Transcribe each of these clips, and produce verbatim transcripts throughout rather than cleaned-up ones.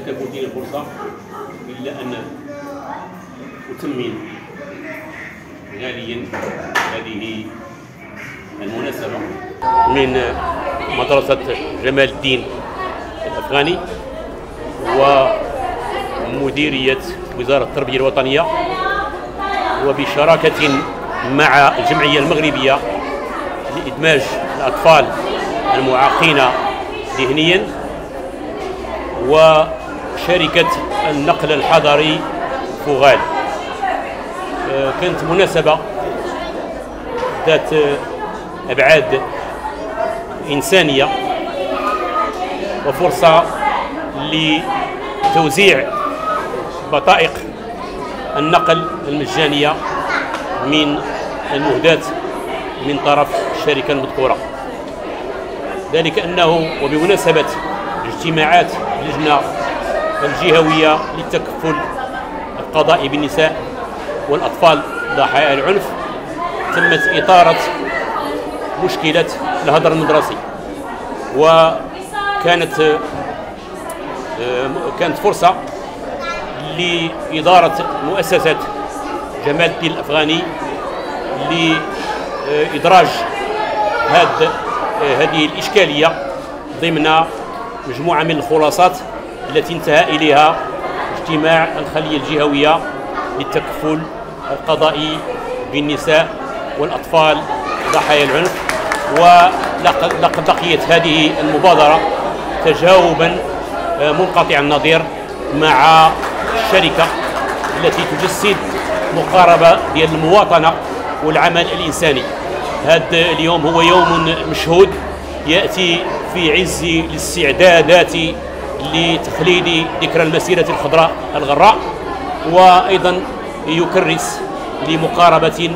تفوتني الفرصة إلا أن أتمم غاليا هذه المناسبة من مدرسة جمال الدين الأفغاني ومديرية وزارة التربية الوطنية، وبشراكة مع الجمعية المغربية لإدماج الأطفال المعاقين ذهنيا وشركة النقل الحضري فوغال. كانت مناسبة ذات أبعاد إنسانية وفرصة لتوزيع بطائق النقل المجانية من المهداة من طرف الشركة المذكورة. ذلك أنه وبمناسبة اجتماعات اللجنة الجهوية للتكفل القضائي بالنساء والأطفال ضحايا العنف تمت إطارة مشكلة الهدر المدرسي، وكانت كانت فرصة لإدارة مؤسسة جمال الدين الأفغاني لإدراج هذه هذه الإشكالية ضمن مجموعة من الخلاصات التي انتهى إليها اجتماع الخلية الجهوية للتكفل القضائي بالنساء والأطفال ضحايا العنف. ولقد لقيت هذه المبادرة تجاوبا منقطع النظير مع الشركة التي تجسد مقاربة ديال المواطنة والعمل الإنساني. هذا اليوم هو يوم مشهود يأتي في عز الاستعدادات لتخليد ذكرى المسيرة الخضراء الغراء، وأيضا يكرس لمقاربة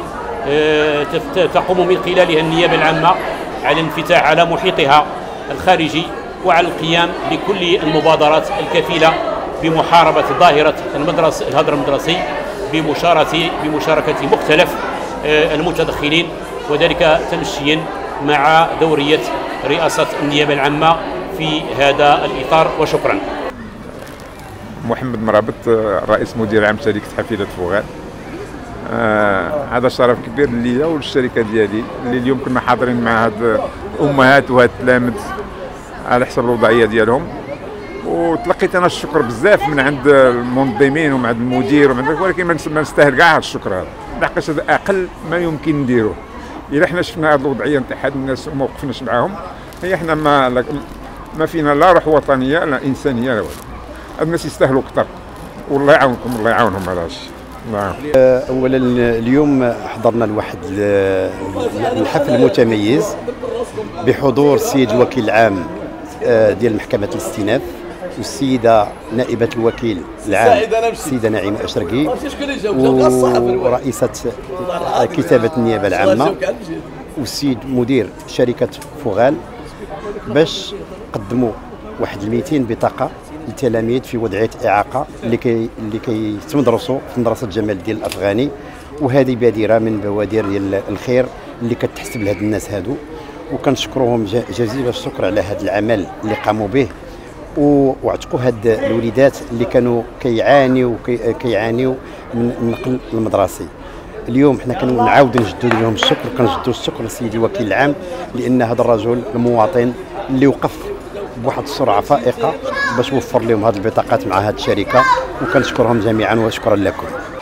تقوم من خلالها النيابة العامة على الانفتاح على محيطها الخارجي وعلى القيام بكل المبادرات الكفيلة بمحاربة ظاهرة المدرس الهدر المدرسي بمشاركة بمشاركة مختلف المتدخلين، وذلك تمشيا مع دورية رئاسة النيابة العامة في هذا الإطار. وشكرا. محمد مرابط، رئيس مدير عام شركة حافلة فوغال. آه هذا شرف كبير ليا وللشركه ديالي اللي اليوم كنا حاضرين مع هاد الامهات وهاد التلاميذ على حسب الوضعيه ديالهم، وتلقيت انا الشكر بزاف من عند المنظمين ومن عند المدير ومن عند، ولكن ما نستاهل كاع هذا الشكر هذا، لحقاش هذا اقل ما يمكن نديروه. الا حنا شفنا هذه الوضعيه نتاع هاد الناس وما وقفناش معاهم، هي حنا ما ما فينا لا روح وطنيه لا انسانيه لا والو. هاد الناس يستاهلوا اكثر، والله يعاونكم الله يعاونهم على هادشي. اولا اليوم حضرنا لواحد الحفل متميز بحضور السيد الوكيل العام ديال محكمة الاستئناف والسيدة نائبة الوكيل العام السيدة نعيمة أشرقي ورئيسة كتابة النيابة العامة والسيد مدير شركة فوغال، باش قدموا واحد المئتين بطاقة للتلاميذ في وضعية إعاقة اللي كي اللي كيتمدرسوا في مدرسة جمال الدين الأفغاني. وهذه بادرة من بوادر ديال الخير اللي كتحسب لهاد الناس هادو، وكنشكروهم جزيل الشكر على هذا العمل اللي قاموا به وعتقوا هاد الوليدات اللي كانوا كيعانيوا كيعانيوا من النقل المدرسي. اليوم حنا كنعاودوا نجدوا لهم الشكر، كنجدوا الشكر للسيد الوكيل العام، لأن هذا الرجل المواطن اللي وقف بواحد السرعه فائقه باش وفر لهم هذه البطاقات مع هذه الشركه، وكنشكرهم جميعا وشكرا لكم.